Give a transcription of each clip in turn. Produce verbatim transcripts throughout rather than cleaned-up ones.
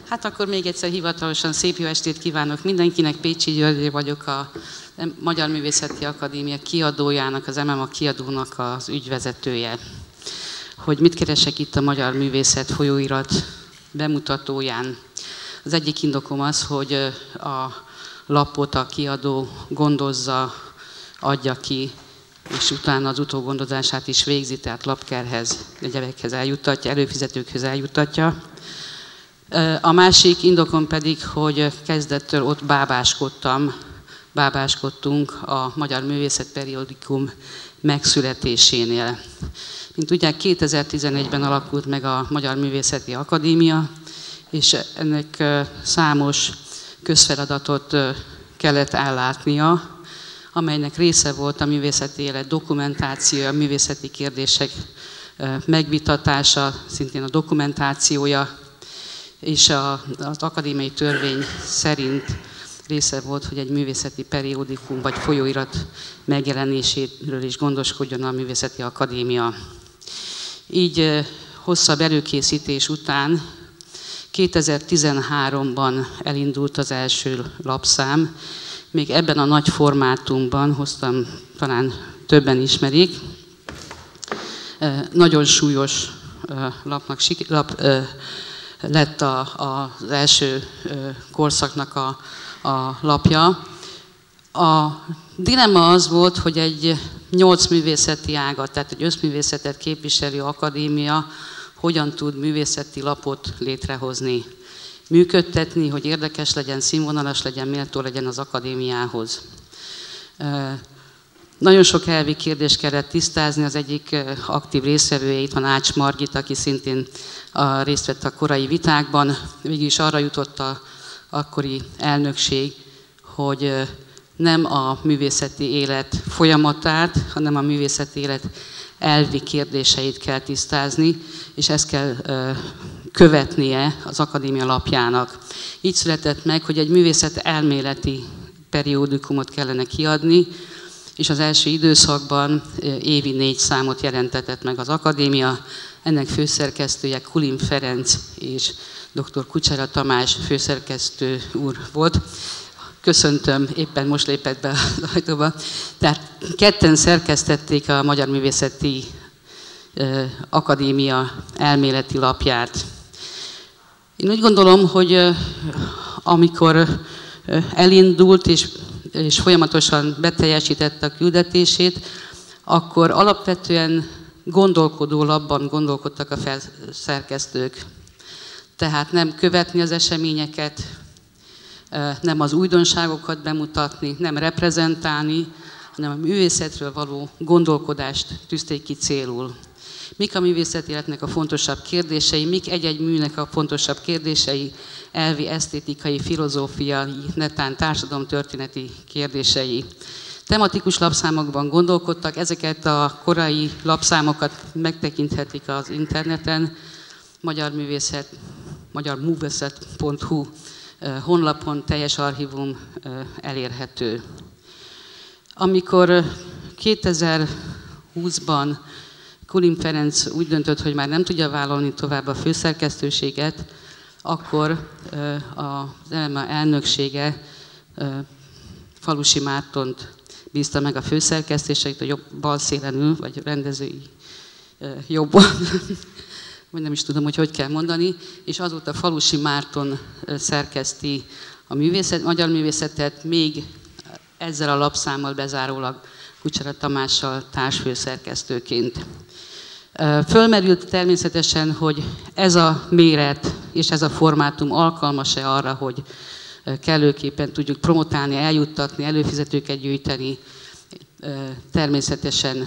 Hát akkor még egyszer hivatalosan szép jó estét kívánok mindenkinek. Pécsi György vagyok, a Magyar Művészeti Akadémia kiadójának, az em em á kiadónak az ügyvezetője. Hogy mit keresek itt a Magyar Művészet folyóirat bemutatóján? Az egyik indokom az, hogy a lapot a kiadó gondozza, adja ki, és utána az utógondozását is végzi, tehát lapkerhez, egyebekhez eljuttatja, előfizetőkhöz eljuttatja. A másik indokom pedig, hogy kezdettől ott bábáskodtam, bábáskodtunk a Magyar Művészet Periódikum megszületésénél. Mint tudják, kétezer-tizenegyben alakult meg a Magyar Művészeti Akadémia, és ennek számos közfeladatot kellett ellátnia, amelynek része volt a művészeti élet dokumentációja, a művészeti kérdések megvitatása, szintén a dokumentációja, és az akadémiai törvény szerint része volt, hogy egy művészeti periódikum vagy folyóirat megjelenéséről is gondoskodjon a Művészeti Akadémia. Így hosszabb előkészítés után kétezer-tizenháromban elindult az első lapszám. Még ebben a nagy formátumban hoztam, talán többen ismerik. Nagyon súlyos lapnak, lap lett a, a, az első korszaknak a, a lapja. A dilemma az volt, hogy egy nyolc művészeti ágat, tehát egy összművészetet képviselő akadémia hogyan tud művészeti lapot létrehozni, működtetni, hogy érdekes legyen, színvonalas legyen, méltó legyen az akadémiához. Nagyon sok elvi kérdést kellett tisztázni, az egyik aktív résztvevője itt van Ács Margit, aki szintén a, részt vett a korai vitákban. Végül is arra jutott az akkori elnökség, hogy nem a művészeti élet folyamatát, hanem a művészeti élet elvi kérdéseit kell tisztázni, és ezt kell követnie az akadémia lapjának. Így született meg, hogy egy művészet elméleti periódikumot kellene kiadni, és az első időszakban évi négy számot jelentetett meg az akadémia. Ennek főszerkesztője Kulim Ferenc és dr. Kucsera Tamás főszerkesztő úr volt. Köszöntöm, éppen most lépett be az ajtóba. Tehát ketten szerkesztették a Magyar Művészeti Akadémia elméleti lapját. Én úgy gondolom, hogy amikor elindult és és folyamatosan beteljesítette a küldetését, akkor alapvetően gondolkodó labban gondolkodtak a szerkesztők. Tehát nem követni az eseményeket, nem az újdonságokat bemutatni, nem reprezentálni, hanem a művészetről való gondolkodást tűzték ki célul. Mik a művészeti életnek a fontosabb kérdései, mik egy-egy műnek a fontosabb kérdései, elvi, esztétikai, filozófiai, netán társadalomtörténeti kérdései. Tematikus lapszámokban gondolkodtak, ezeket a korai lapszámokat megtekinthetik az interneten, Magyar Művészet, magyar művészet pont hu honlapon teljes archívum elérhető. Amikor kétezer-húszban Kulim Ferenc úgy döntött, hogy már nem tudja vállalni tovább a főszerkesztőséget, akkor az em em á elnöksége Falusi Mártont bízta meg a főszerkesztéseit, a jobb bal szélen ül, vagy rendezői jobban, vagy nem is tudom, hogy hogy kell mondani, és azóta Falusi Márton szerkeszti a művészet, magyar művészetet, még ezzel a lapszámmal bezárólag Kucsera Tamással társfőszerkesztőként. Fölmerült természetesen, hogy ez a méret és ez a formátum alkalmas-e arra, hogy kellőképpen tudjuk promotálni, eljuttatni, előfizetőket gyűjteni. Természetesen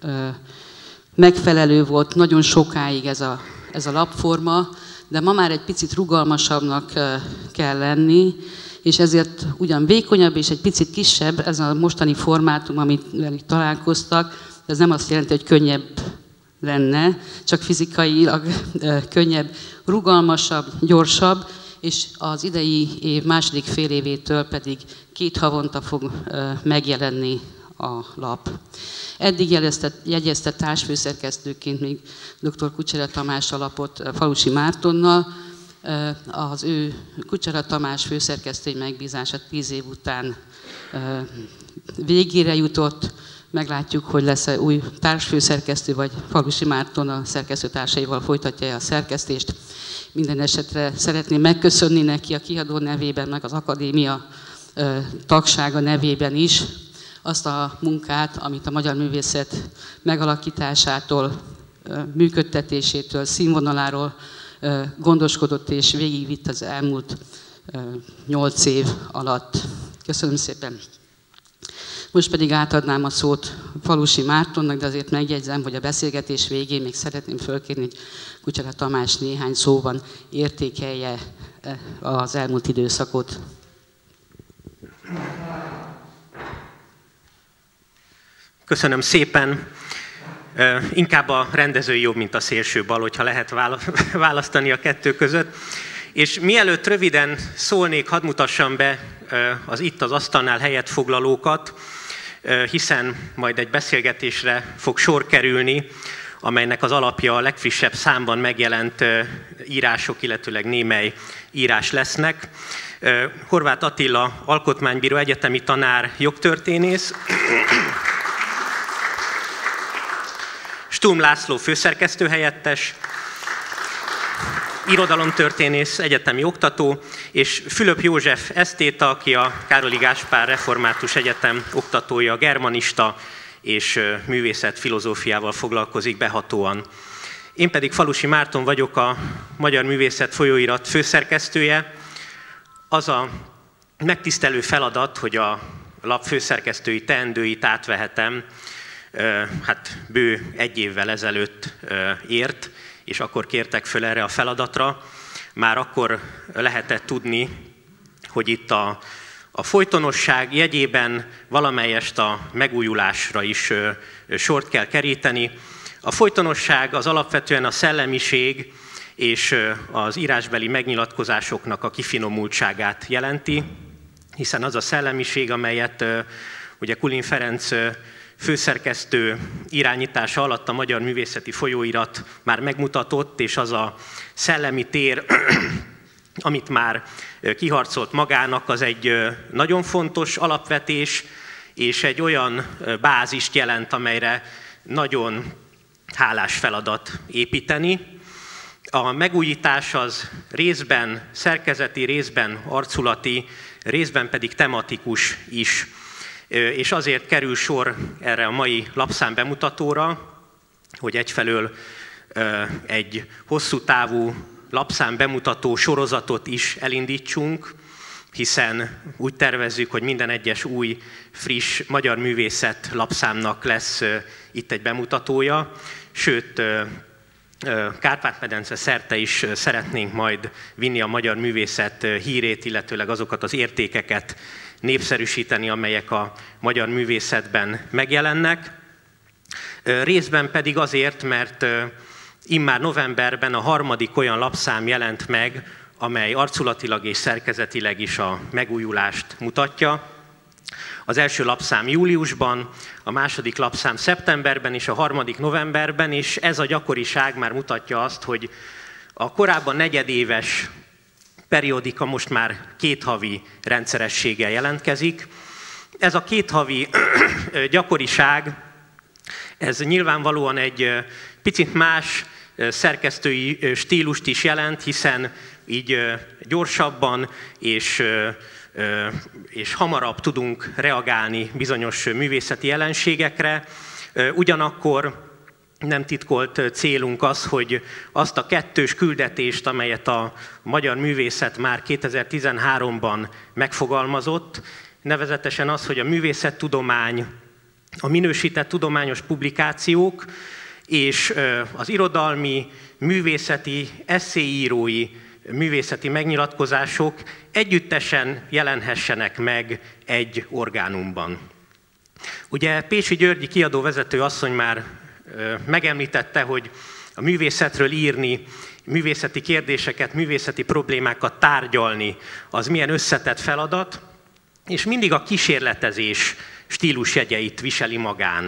megfelelő volt nagyon sokáig ez a, ez a lapforma, de ma már egy picit rugalmasabbnak kell lenni, és ezért ugyan vékonyabb és egy picit kisebb ez a mostani formátum, amit itt találkoztak, de ez nem azt jelenti, hogy könnyebb lenne, csak fizikailag könnyebb, rugalmasabb, gyorsabb, és az idei év második fél évétől pedig két havonta fog megjelenni a lap. Eddig jelezte, jegyezte társfőszerkesztőként még dr. Kucsera Tamás a lapot Falusi Mártonnal, Az ő Kucsera Tamás főszerkesztői megbízása tíz év után végére jutott. Meglátjuk, hogy lesz-e új társfőszerkesztő, vagy Falusi Márton a szerkesztőtársaival folytatja a szerkesztést. Minden esetre szeretném megköszönni neki a kiadó nevében, meg az akadémia tagsága nevében is azt a munkát, amit a magyar művészet megalakításától, működtetésétől, színvonaláról gondoskodott és végigvitt az elmúlt nyolc év alatt. Köszönöm szépen! Most pedig átadnám a szót Falusi Mártonnak, de azért megjegyzem, hogy a beszélgetés végén még szeretném fölkérni, hogy Kucsera Tamás néhány szóban értékelje az elmúlt időszakot. Köszönöm szépen. Inkább a rendezői jobb, mint a szélső bal, hogyha lehet választani a kettő között. És mielőtt röviden szólnék, hadd mutassam be az itt az asztalnál helyet foglalókat, hiszen majd egy beszélgetésre fog sor kerülni, amelynek az alapja a legfrissebb számban megjelent írások, illetőleg némely írás lesznek. Horváth Attila, alkotmánybíró, egyetemi tanár, jogtörténész, Sturm László főszerkesztőhelyettes, irodalomtörténész, egyetemi oktató, és Fülöp József esztéta, aki a Károli Gáspár Református Egyetem oktatója, germanista és művészetfilozófiával foglalkozik behatóan. Én pedig Falusi Márton vagyok, a Magyar Művészet folyóirat főszerkesztője. Az a megtisztelő feladat, hogy a lap főszerkesztői teendőit átvehetem, hát bő egy évvel ezelőtt ért, és akkor kértek föl erre a feladatra. Már akkor lehetett tudni, hogy itt a, a folytonosság jegyében valamelyest a megújulásra is sort kell keríteni. A folytonosság az alapvetően a szellemiség és az írásbeli megnyilatkozásoknak a kifinomultságát jelenti, hiszen az a szellemiség, amelyet ugye Kulin Ferenc főszerkesztő irányítása alatt a Magyar Művészeti Folyóirat már megmutatott, és az a szellemi tér, amit már kiharcolt magának, az egy nagyon fontos alapvetés, és egy olyan bázist jelent, amelyre nagyon hálás feladat építeni. A megújítás az részben szerkezeti, részben arculati, részben pedig tematikus is. És azért kerül sor erre a mai lapszám bemutatóra, hogy egyfelől egy hosszú távú lapszám bemutató sorozatot is elindítsunk, hiszen úgy tervezzük, hogy minden egyes új, friss magyar művészet lapszámnak lesz itt egy bemutatója, sőt, Kárpát-medence szerte is szeretnénk majd vinni a magyar művészet hírét, illetőleg azokat az értékeket népszerűsíteni, amelyek a magyar művészetben megjelennek. Részben pedig azért, mert immár novemberben a harmadik olyan lapszám jelent meg, amely arculatilag és szerkezetileg is a megújulást mutatja. Az első lapszám júliusban, a második lapszám szeptemberben és a harmadik novemberben, és ez a gyakoriság már mutatja azt, hogy a korábban negyedéves periódika most már kéthavi rendszerességgel jelentkezik. Ez a kéthavi gyakoriság, ez nyilvánvalóan egy picit más szerkesztői stílust is jelent, hiszen így gyorsabban és, és hamarabb tudunk reagálni bizonyos művészeti jelenségekre. Ugyanakkor nem titkolt célunk az, hogy azt a kettős küldetést, amelyet a magyar művészet már kétezer-tizenháromban megfogalmazott, nevezetesen az, hogy a művészettudomány, a minősített tudományos publikációk és az irodalmi, művészeti, esszéírói, művészeti megnyilatkozások együttesen jelenhessenek meg egy orgánumban. Ugye Pécsi Györgyi kiadóvezető asszony már megemlítette, hogy a művészetről írni, művészeti kérdéseket, művészeti problémákat tárgyalni, az milyen összetett feladat, és mindig a kísérletezés stílusjegyeit viseli magán.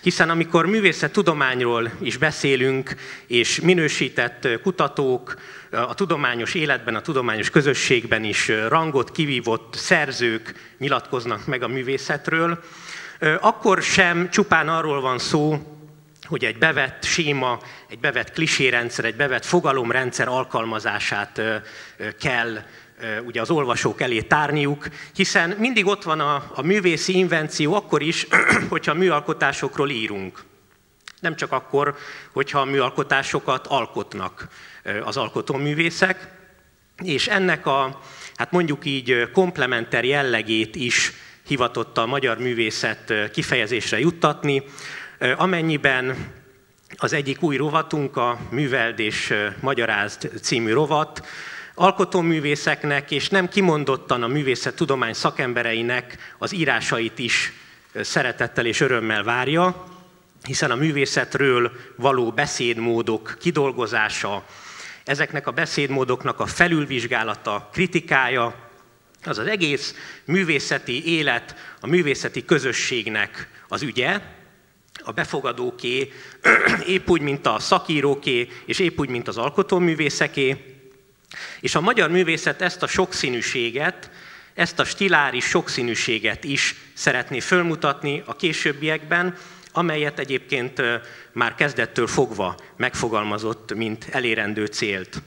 Hiszen amikor művészettudományról is beszélünk, és minősített kutatók a tudományos életben, a tudományos közösségben is rangot kivívott szerzők nyilatkoznak meg a művészetről, akkor sem csupán arról van szó, hogy egy bevett séma, egy bevett klisérendszer, egy bevett fogalomrendszer alkalmazását kell ugye az olvasók elé tárniuk, hiszen mindig ott van a, a művészi invenció akkor is, hogyha műalkotásokról írunk. Nem csak akkor, hogyha műalkotásokat alkotnak az alkotóművészek, és ennek a, hát mondjuk így komplementer jellegét is hivatott a magyar művészet kifejezésre juttatni, amennyiben az egyik új rovatunk, a Műveld és Magyarázd című rovat, alkotóművészeknek és nem kimondottan a művészettudomány szakembereinek az írásait is szeretettel és örömmel várja, hiszen a művészetről való beszédmódok kidolgozása, ezeknek a beszédmódoknak a felülvizsgálata, kritikája, az az egész művészeti élet, a művészeti közösségnek az ügye, a befogadóké, épp úgy, mint a szakíróké, és épp úgy, mint az alkotóművészeké. És a magyar művészet ezt a sokszínűséget, ezt a stiláris sokszínűséget is szeretné fölmutatni a későbbiekben, amelyet egyébként már kezdettől fogva megfogalmazott, mint elérendő célt.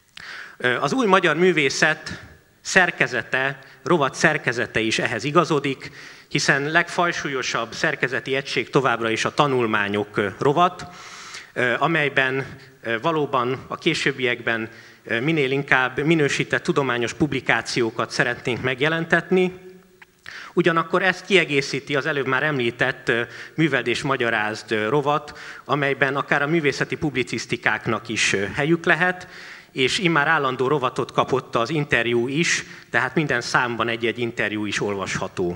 Az új magyar művészet szerkezete, rovat szerkezete is ehhez igazodik, hiszen legfajsúlyosabb szerkezeti egység továbbra is a tanulmányok rovat, amelyben valóban a későbbiekben minél inkább minősített tudományos publikációkat szeretnénk megjelentetni. Ugyanakkor ezt kiegészíti az előbb már említett Műveld és Magyarázd rovat, amelyben akár a művészeti publicisztikáknak is helyük lehet, és immár állandó rovatot kapott az interjú is, tehát minden számban egy-egy interjú is olvasható.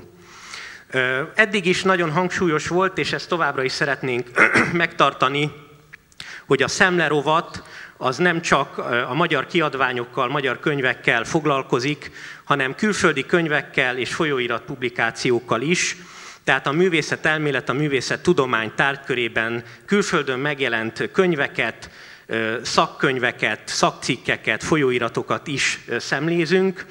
Eddig is nagyon hangsúlyos volt, és ezt továbbra is szeretnénk megtartani, hogy a szemlerovat az nem csak a magyar kiadványokkal, magyar könyvekkel foglalkozik, hanem külföldi könyvekkel és folyóirat publikációkkal is. Tehát a művészetelmélet, a művészettudomány tárgykörében külföldön megjelent könyveket, szakkönyveket, szakcikkeket, folyóiratokat is szemlézünk,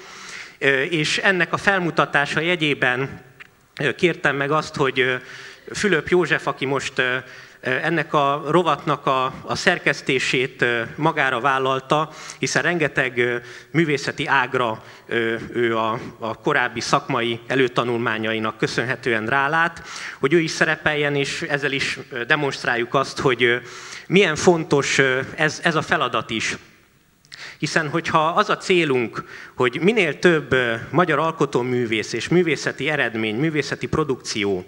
és ennek a felmutatása jegyében kértem meg azt, hogy Fülöp József, aki most ennek a rovatnak a, a szerkesztését magára vállalta, hiszen rengeteg művészeti ágra ő a, a korábbi szakmai előtanulmányainak köszönhetően rálát, hogy ő is szerepeljen, és ezzel is demonstráljuk azt, hogy milyen fontos ez, ez a feladat is. Hiszen hogyha az a célunk, hogy minél több magyar alkotóművész és művészeti eredmény, művészeti produkció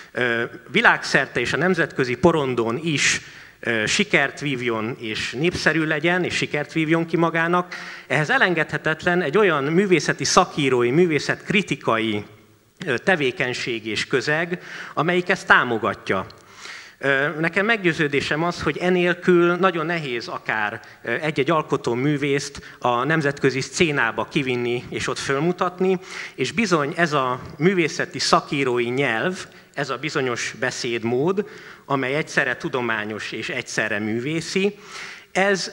világszerte és a nemzetközi porondon is sikert vívjon és népszerű legyen, és sikert vívjon ki magának, ehhez elengedhetetlen egy olyan művészeti szakírói, művészetkritikai tevékenység és közeg, amelyik ezt támogatja. Nekem meggyőződésem az, hogy enélkül nagyon nehéz akár egy-egy alkotó művészt a nemzetközi szcénába kivinni és ott fölmutatni, és bizony ez a művészeti szakírói nyelv, ez a bizonyos beszédmód, amely egyszerre tudományos és egyszerre művészi, ez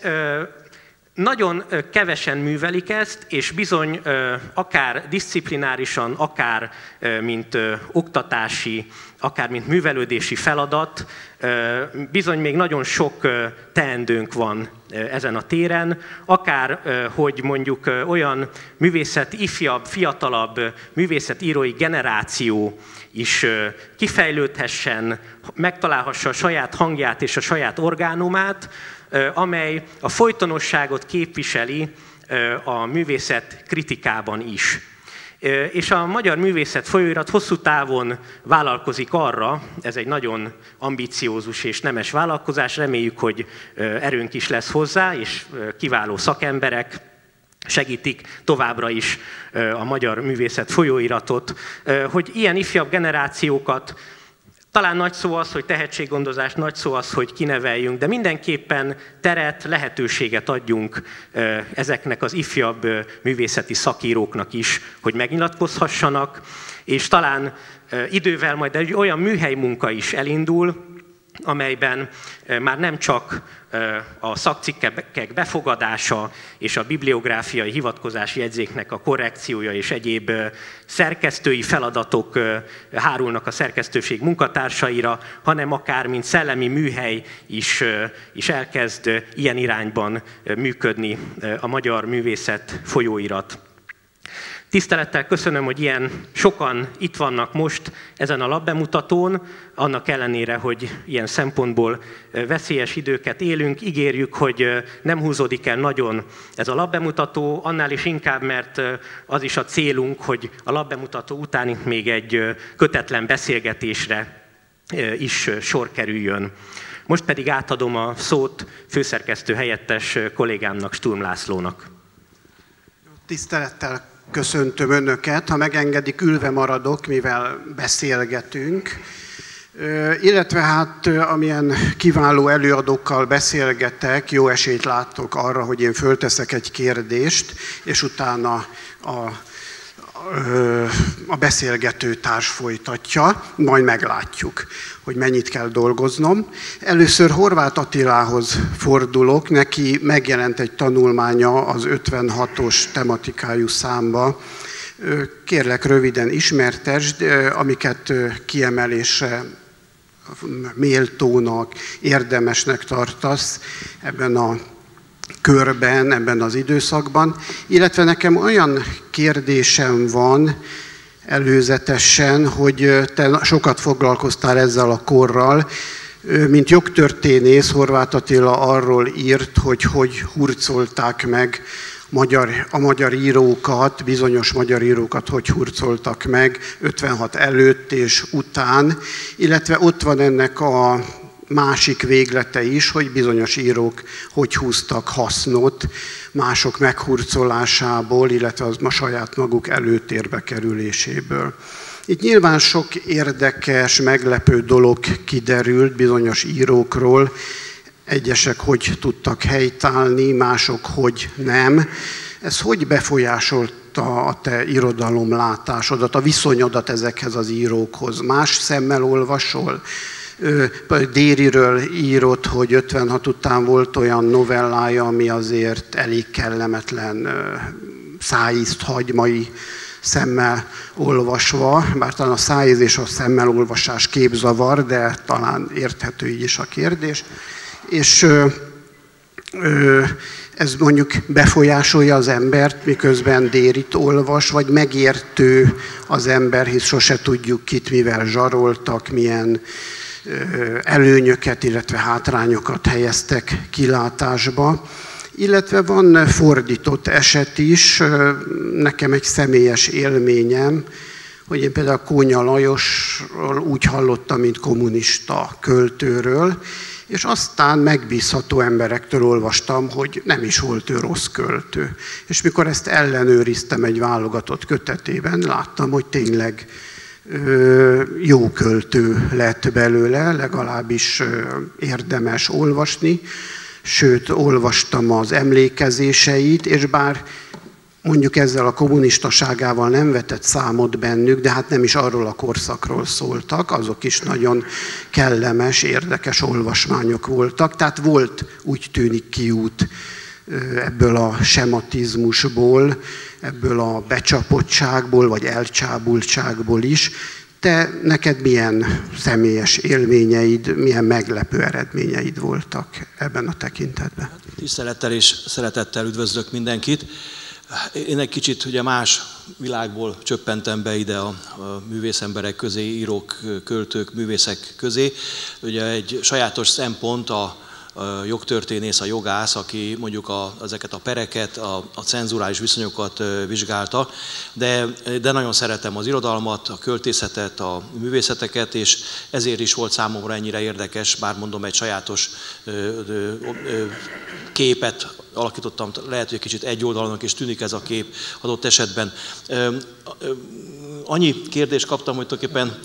nagyon kevesen művelik ezt, és bizony akár diszciplinárisan, akár mint oktatási, akár mint művelődési feladat, bizony még nagyon sok teendőnk van ezen a téren, akár hogy mondjuk olyan művészet ifjabb, fiatalabb művészetírói generáció is kifejlődhessen, megtalálhassa a saját hangját és a saját orgánumát, amely a folytonosságot képviseli a művészet kritikában is. És a Magyar Művészet folyóirat hosszú távon vállalkozik arra, ez egy nagyon ambiciózus és nemes vállalkozás, reméljük, hogy erőnk is lesz hozzá, és kiváló szakemberek segítik továbbra is a Magyar Művészet folyóiratot, hogy ilyen ifjabb generációkat Talán nagy szó az, hogy tehetséggondozás, nagy szó az, hogy kineveljünk, de mindenképpen teret, lehetőséget adjunk ezeknek az ifjabb művészeti szakíróknak is, hogy megnyilatkozhassanak, és talán idővel majd egy olyan műhely munka is elindul, amelyben már nem csak a szakcikkek befogadása és a bibliográfiai hivatkozási jegyzéknek a korrekciója és egyéb szerkesztői feladatok hárulnak a szerkesztőség munkatársaira, hanem akár mint szellemi műhely is, is elkezd ilyen irányban működni a Magyar Művészet folyóirat. Tisztelettel köszönöm, hogy ilyen sokan itt vannak most ezen a lapbemutatón, annak ellenére, hogy ilyen szempontból veszélyes időket élünk. Ígérjük, hogy nem húzódik el nagyon ez a lapbemutató, annál is inkább, mert az is a célunk, hogy a lapbemutató után itt még egy kötetlen beszélgetésre is sor kerüljön. Most pedig átadom a szót főszerkesztő helyettes kollégámnak, Sturm Lászlónak. Tisztelettel köszöntöm Önöket, ha megengedik, ülve maradok, mivel beszélgetünk. Illetve hát, amilyen kiváló előadókkal beszélgetek, jó esélyt látok arra, hogy én fölteszek egy kérdést, és utána a, a beszélgető társ folytatja, majd meglátjuk, hogy mennyit kell dolgoznom. Először Horváth Attilához fordulok, neki megjelent egy tanulmánya az ötvenhatos tematikájú számba. Kérlek, röviden ismertesd, amiket kiemelésre méltónak, érdemesnek tartasz ebben a körben, ebben az időszakban. Illetve nekem olyan kérdésem van előzetesen, hogy te sokat foglalkoztál ezzel a korral. Mint jogtörténész, Horváth Attila arról írt, hogy hogy hurcolták meg magyar, a magyar írókat, bizonyos magyar írókat hogy hurcoltak meg ötvenhat előtt és után, illetve ott van ennek a másik véglete is, hogy bizonyos írók hogy húztak hasznot mások meghurcolásából, illetve az ma saját maguk előtérbe kerüléséből. Itt nyilván sok érdekes, meglepő dolog kiderült bizonyos írókról, egyesek hogy tudtak helytállni, mások hogy nem. Ez hogy befolyásolta a te irodalomlátásodat, a viszonyodat ezekhez az írókhoz? Más szemmel olvasol? Dériről írott, hogy ötvenhat után volt olyan novellája, ami azért elég kellemetlen, szájízt hagymai szemmel olvasva, bár talán a szájíz és a szemmel olvasás képzavar, de talán érthető így is a kérdés. És ö, ö, ez mondjuk befolyásolja az embert, miközben Dérit olvas, vagy megértő az ember, hisz sose tudjuk kit mivel zsaroltak, milyen ö, előnyöket, illetve hátrányokat helyeztek kilátásba. Illetve van fordított eset is, nekem egy személyes élményem, hogy én például Kónya Lajosról úgy hallottam, mint kommunista költőről, és aztán megbízható emberektől olvastam, hogy nem is volt ő rossz költő. És mikor ezt ellenőriztem egy válogatott kötetében, láttam, hogy tényleg jó költő lett belőle, legalábbis érdemes olvasni. Sőt, olvastam az emlékezéseit, és bár mondjuk ezzel a kommunistaságával nem vetett számot bennük, de hát nem is arról a korszakról szóltak, azok is nagyon kellemes, érdekes olvasmányok voltak. Tehát volt, úgy tűnik, kiút ebből a sematizmusból, ebből a becsapottságból, vagy elcsábultságból is. Te, neked milyen személyes élményeid, milyen meglepő eredményeid voltak ebben a tekintetben? Tisztelettel és szeretettel üdvözlök mindenkit. Én egy kicsit ugye más világból csöppentem be ide a, a művészemberek közé, írók, költők, művészek közé. Ugye egy sajátos szempont a a jogtörténész, a jogász, aki mondjuk a, ezeket a pereket, a, a cenzurális viszonyokat vizsgálta, de, de nagyon szeretem az irodalmat, a költészetet, a művészeteket, és ezért is volt számomra ennyire érdekes, bár mondom, egy sajátos ö, ö, ö, képet alakítottam, lehet, hogy kicsit egy oldalnak is tűnik ez a kép adott esetben. Ö, ö, annyi kérdést kaptam, hogy tulajdonképpen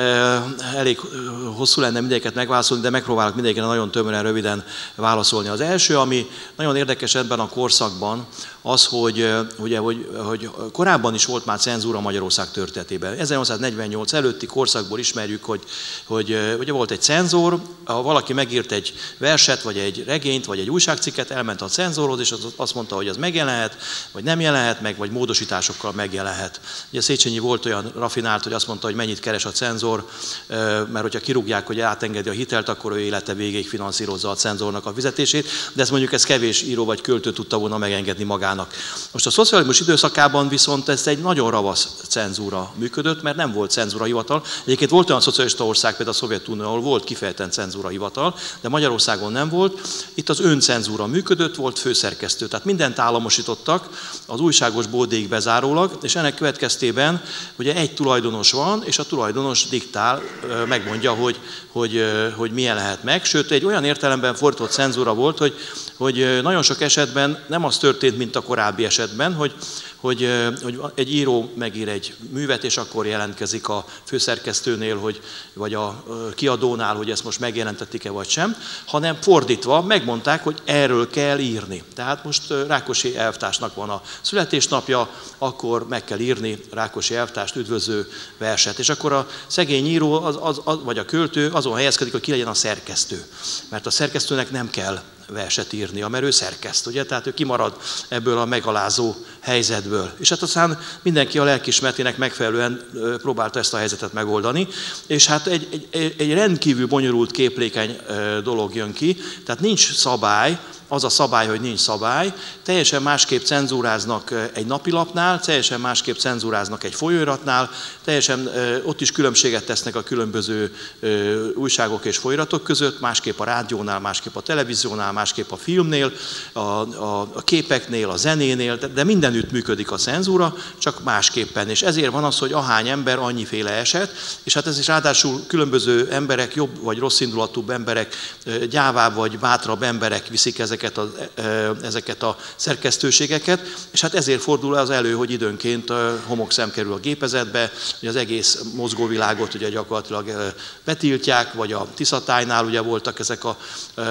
elég hosszú lenne mindegyiket megválaszolni, de megpróbálok mindegyikre nagyon tömören, röviden válaszolni. Az első, ami nagyon érdekes ebben a korszakban, az, hogy, ugye, hogy, hogy korábban is volt már cenzúra Magyarország történetében. ezernyolcszáznegyvennyolc előtti korszakból ismerjük, hogy, hogy ugye volt egy cenzor, ha valaki megírt egy verset, vagy egy regényt, vagy egy újságcikket, elment a cenzorhoz, és azt mondta, hogy az megjelenhet, vagy nem jelenhet meg, vagy módosításokkal megjelenhet. Ugye Széchenyi volt olyan rafinált, hogy azt mondta, hogy mennyit keres a cenzor, mert hogyha kirúgják, hogy átengedi a hitelt, akkor ő élete végéig finanszírozza a cenzornak a fizetését, de ezt mondjuk ez kevés író vagy költő tudta volna megengedni magának. Most a szocializmus időszakában viszont ez egy nagyon ravasz cenzúra működött, mert nem volt cenzúrahivatal. Egyébként volt olyan szocialista ország, például a Szovjetunió, ahol volt kifejezetten cenzúrahivatal, de Magyarországon nem volt. Itt az öncenzúra működött, volt főszerkesztő. Tehát mindent államosítottak, az újságos boldéig bezárólag, és ennek következtében ugye egy tulajdonos van, és a tulajdonos diktál, megmondja, hogy, hogy, hogy milyen lehet meg. Sőt, egy olyan értelemben fordított cenzúra volt, hogy, hogy nagyon sok esetben nem az történt, mint a korábbi esetben, hogy, hogy, hogy egy író megír egy művet, és akkor jelentkezik a főszerkesztőnél, hogy, vagy a kiadónál, hogy ezt most megjelentették-e vagy sem, hanem fordítva megmondták, hogy erről kell írni. Tehát most Rákosi elvtársnak van a születésnapja, akkor meg kell írni Rákosi elvtárst üdvözlő verset. És akkor a szegény író, az, az, az, vagy a költő azon helyezkedik, hogy ki legyen a szerkesztő. Mert a szerkesztőnek nem kell verset írnia, mert ő szerkeszt, ugye? Tehát ő kimarad ebből a megalázó helyzetből. És hát aztán mindenki a lelkiismeretének megfelelően próbálta ezt a helyzetet megoldani, és hát egy, egy, egy rendkívül bonyolult, képlékeny dolog jön ki, tehát nincs szabály, az a szabály, hogy nincs szabály, teljesen másképp cenzúráznak egy napilapnál, teljesen másképp cenzúráznak egy folyóiratnál, teljesen ott is különbséget tesznek a különböző újságok és folyóiratok között, másképp a rádiónál, másképp a televíziónál, másképp a filmnél, a, a, a képeknél, a zenénél, de, de mindenütt működik a cenzúra, csak másképpen. És ezért van az, hogy ahány ember, annyiféle eset, és hát ez is ráadásul különböző emberek, jobb vagy rossz indulatúbb emberek, gyávább vagy bátrabb emberek viszik ezeket a, ezeket a szerkesztőségeket, és hát ezért fordul az elő, hogy időnként homokszem kerül a gépezetbe, hogy az egész mozgóvilágot ugye gyakorlatilag betiltják, vagy a Tiszatájnál ugye voltak ezek a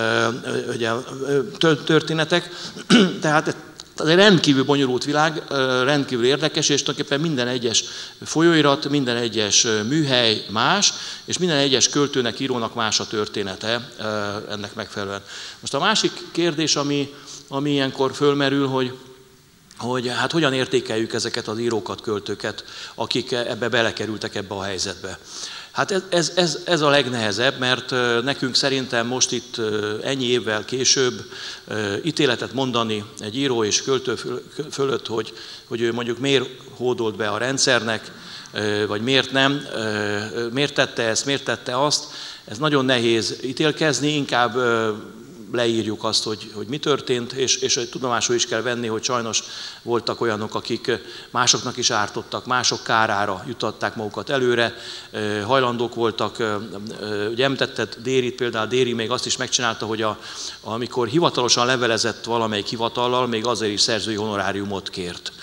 ugye, történetek, tehát ez egy rendkívül bonyolult világ, rendkívül érdekes, és tulajdonképpen minden egyes folyóirat, minden egyes műhely más, és minden egyes költőnek, írónak más a története ennek megfelelően. Most a másik kérdés, ami, ami ilyenkor fölmerül, hogy, hogy hát hogyan értékeljük ezeket az írókat, költőket, akik ebbe belekerültek ebbe a helyzetbe. Hát ez, ez, ez, ez a legnehezebb, mert nekünk szerintem most itt ennyi évvel később ítéletet mondani egy író és költő fölött, hogy, hogy ő mondjuk miért hódolt be a rendszernek, vagy miért nem, miért tette ezt, miért tette azt, ez nagyon nehéz ítélkezni, inkább leírjuk azt, hogy, hogy mi történt, és, és tudomásul is kell venni, hogy sajnos voltak olyanok, akik másoknak is ártottak, mások kárára jutatták magukat előre, hajlandók voltak, ugye említetted Dérit, például Déri még azt is megcsinálta, hogy a, amikor hivatalosan levelezett valamelyik hivatallal, még azért is szerzői honoráriumot kért.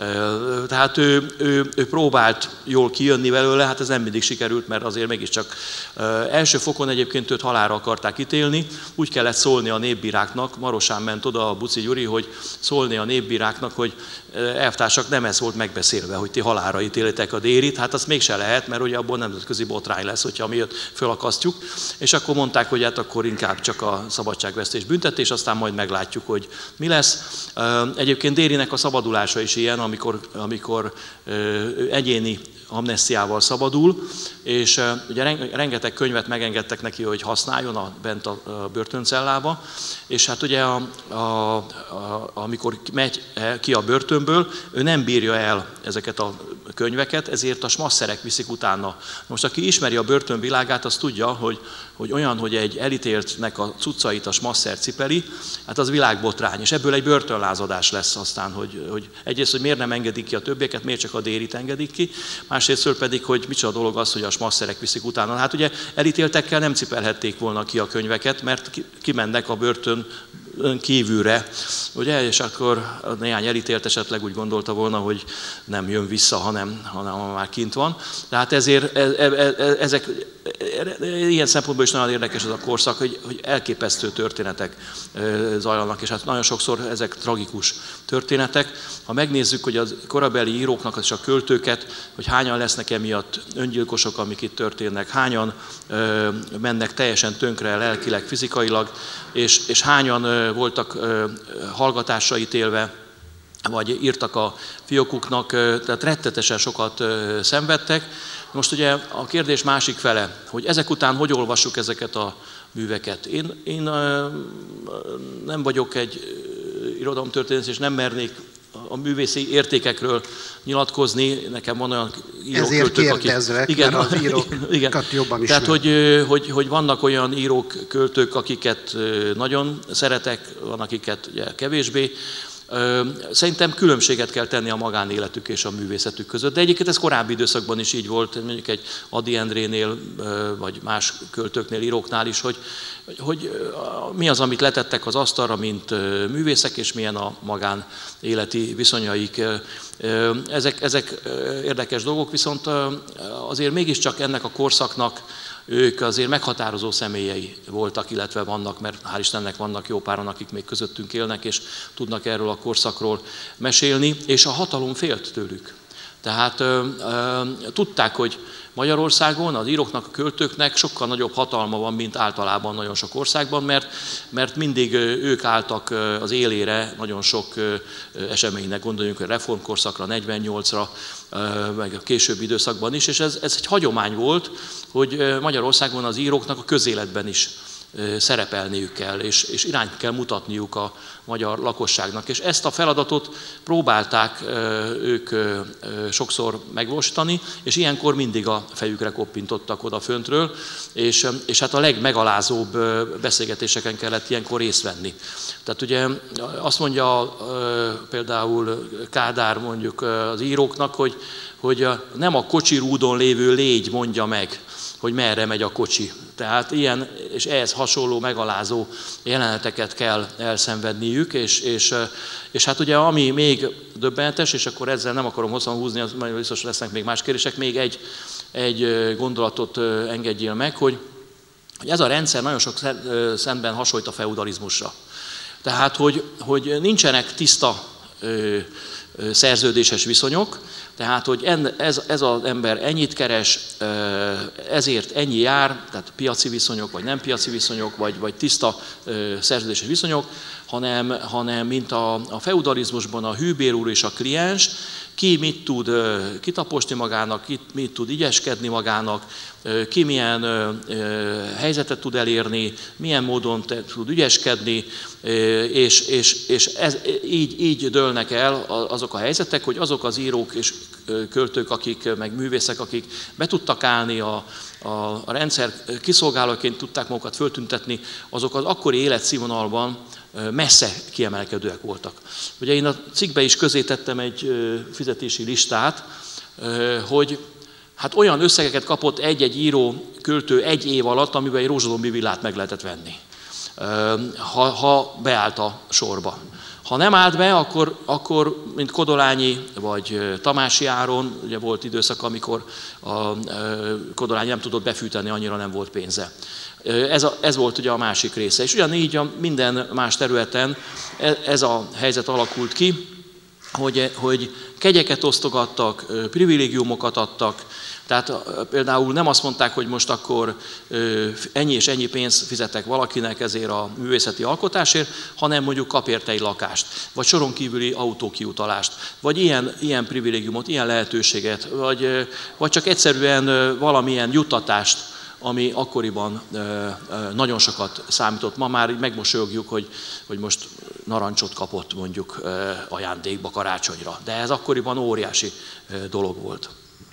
Tehát ő, ő, ő próbált jól kijönni belőle, hát ez nem mindig sikerült, mert azért mégiscsak első fokon egyébként őt halálra akarták ítélni, úgy kellett szólni a népbíráknak, Marosán ment oda a Buci Gyuri, hogy szólni a népbíráknak, hogy elvtársak, nem ez volt megbeszélve, hogy ti halálra ítélitek a Dérit, hát azt mégse lehet, mert ugye abból nemzetközi botrány lesz, hogyha miatt fölakasztjuk, és akkor mondták, hogy hát akkor inkább csak a szabadságvesztés büntetés, aztán majd meglátjuk, hogy mi lesz. Egyébként Dérinek a szabadulása is ilyen, amikor, amikor egyéni amnesztiával szabadul, és ugye rengeteg könyvet megengedtek neki, hogy használjon a, bent a börtöncellába, és hát ugye a, a, a, amikor megy ki a börtönből, ő nem bírja el ezeket a könyveket, ezért a smasszerek viszik utána. Most aki ismeri a börtön világát, az tudja, hogy, hogy olyan, hogy egy elítéltnek a cuccait a smasszer cipeli, hát az világbotrány, és ebből egy börtönlázadás lesz aztán, hogy, hogy egyrészt, hogy miért nem engedik ki a többieket, miért csak a Dérit engedik ki, másrészt pedig, hogy micsoda dolog az, hogy a smasszerek viszik utána. Hát ugye elítéltekkel nem cipelhették volna ki a könyveket, mert kimennek a börtön kívülre, ugye, és akkor néhány elítélt esetleg úgy gondolta volna, hogy nem jön vissza, hanem, hanem már kint van. Tehát ezért e, e, e, ezek, ilyen szempontból is nagyon érdekes ez a korszak, hogy, hogy elképesztő történetek zajlanak, és hát nagyon sokszor ezek tragikus történetek. Ha megnézzük, hogy a korabeli íróknak és a költőket, hogy hányan lesznek emiatt öngyilkosok, amik itt történnek, hányan ö, mennek teljesen tönkre lelkileg, fizikailag, és, és hányan ö, voltak ö, hallgatásra ítélve, vagy írtak a fiókuknak, tehát rettetesen sokat szenvedtek. Most ugye a kérdés másik fele, hogy ezek után hogy olvassuk ezeket a műveket. Én, én nem vagyok egy irodalomtörténész, és nem mernék a művészi értékekről nyilatkozni. Nekem van olyan írók, ezért költők, akik... Igen, mert az írókat igen. jobban ismer. Tehát, hogy, hogy, hogy vannak olyan írók, költők, akiket nagyon szeretek, van akiket ugye, kevésbé. Szerintem különbséget kell tenni a magánéletük és a művészetük között, de egyébként ez korábbi időszakban is így volt, mondjuk egy Ady Endrénél, vagy más költőknél, íróknál is, hogy, hogy mi az, amit letettek az asztalra, mint művészek, és milyen a magánéleti viszonyaik. Ezek, ezek érdekes dolgok, viszont azért mégiscsak ennek a korszaknak ők azért meghatározó személyei voltak, illetve vannak, mert hál' Istennek vannak jó páran, akik még közöttünk élnek, és tudnak erről a korszakról mesélni, és a hatalom félt tőlük. Tehát ö, ö, tudták, hogy Magyarországon az íróknak, a költőknek sokkal nagyobb hatalma van, mint általában nagyon sok országban, mert, mert mindig ők álltak az élére nagyon sok eseménynek, gondoljunk a reformkorszakra, negyvennyolcra, meg a későbbi időszakban is, és ez, ez egy hagyomány volt, hogy Magyarországon az íróknak a közéletben is szerepelniük kell, és, és irányt kell mutatniuk a magyar lakosságnak. És ezt a feladatot próbálták ők sokszor megvalósítani, és ilyenkor mindig a fejükre koppintottak oda föntről, és, és hát a legmegalázóbb beszélgetéseken kellett ilyenkor részt venni. Tehát ugye azt mondja például Kádár mondjuk az íróknak, hogy, hogy nem a kocsirúdon lévő légy mondja meg, hogy merre megy a kocsi. Tehát ilyen és ehhez hasonló megalázó jeleneteket kell elszenvedniük, és, és, és hát ugye ami még döbbenetes, és akkor ezzel nem akarom hosszan húzni, az majd biztos lesznek még más kérdések, még egy, egy gondolatot engedjél meg, hogy, hogy ez a rendszer nagyon sok szemben hasonlít a feudalizmusra. Tehát, hogy, hogy nincsenek tiszta ö, ö, szerződéses viszonyok, tehát, hogy en, ez, ez az ember ennyit keres, ezért ennyi jár, tehát piaci viszonyok, vagy nem piaci viszonyok, vagy, vagy tiszta szerződéses viszonyok, hanem, hanem mint a, a feudalizmusban a hűbér úr és a kliens, ki mit tud kitaposni magának, ki mit tud igyeskedni magának, ki milyen helyzetet tud elérni, milyen módon tud ügyeskedni, és, és, és ez, így, így dőlnek el azok a helyzetek, hogy azok az írók és költők, akik, meg művészek, akik be tudtak állni a, a, a rendszer kiszolgálóként, tudták magukat föltüntetni, azok az akkori életszínvonalban messze kiemelkedőek voltak. Ugye én a cikkbe is közé tettem egy fizetési listát, hogy hát olyan összegeket kapott egy-egy író, költő egy év alatt, amiben egy rózsadombi villát meg lehetett venni, ha, ha beállt a sorba. Ha nem állt be, akkor, akkor mint Kodolányi vagy Tamási Áron, ugye volt időszak, amikor a Kodolányi nem tudott befűteni, annyira nem volt pénze. Ez, a, ez volt ugye a másik része. És ugyanígy a minden más területen ez a helyzet alakult ki, hogy, hogy kegyeket osztogattak, privilégiumokat adtak. Tehát például nem azt mondták, hogy most akkor ennyi és ennyi pénzt fizetek valakinek ezért a művészeti alkotásért, hanem mondjuk kap érte egy lakást, vagy soron kívüli autókiutalást, vagy ilyen, ilyen privilégiumot, ilyen lehetőséget, vagy, vagy csak egyszerűen valamilyen juttatást, ami akkoriban nagyon sokat számított. Ma már így megmosolyogjuk, hogy, hogy most narancsot kapott mondjuk ajándékba karácsonyra. De ez akkoriban óriási dolog volt.